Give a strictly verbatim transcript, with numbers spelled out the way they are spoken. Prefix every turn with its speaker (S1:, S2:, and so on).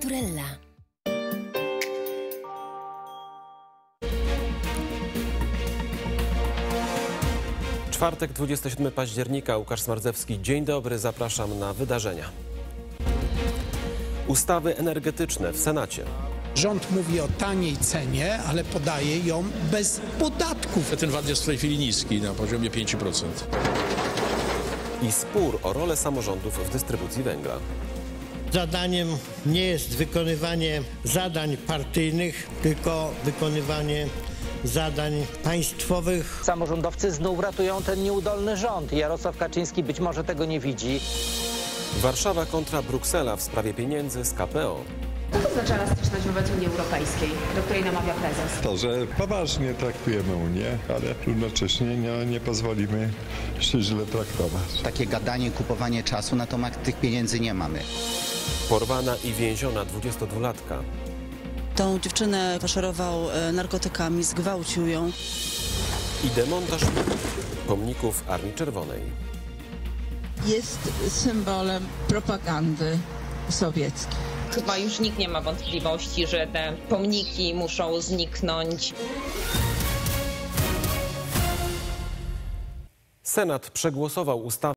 S1: Naturella.
S2: Czwartek, dwudziestego siódmego października, Łukasz Smardzewski. Dzień dobry, zapraszam na wydarzenia. Ustawy energetyczne w Senacie.
S3: Rząd mówi o taniej cenie, ale podaje ją bez podatków.
S4: Ten V A T jest w tej chwili niski, na poziomie pięć procent.
S2: I spór o rolę samorządów w dystrybucji węgla.
S5: Zadaniem nie jest wykonywanie zadań partyjnych, tylko wykonywanie zadań państwowych.
S6: Samorządowcy znów ratują ten nieudolny rząd. Jarosław Kaczyński być może tego nie widzi.
S2: Warszawa kontra Bruksela w sprawie pieniędzy z K P O.
S7: Co to znaczy elastyczność wobec Unii Europejskiej, do której namawia prezes?
S8: To, że poważnie traktujemy Unię, ale równocześnie nie, nie pozwolimy się źle traktować.
S9: Takie gadanie, kupowanie czasu, na to tych pieniędzy nie mamy.
S2: Porwana i więziona dwudziestodwulatka.
S10: Tą dziewczynę faszerował narkotykami, zgwałcił ją.
S2: I demontaż pomników Armii Czerwonej.
S11: Jest symbolem propagandy sowieckiej.
S12: Chyba już nikt nie ma wątpliwości, że te pomniki muszą zniknąć.
S2: Senat przegłosował ustawę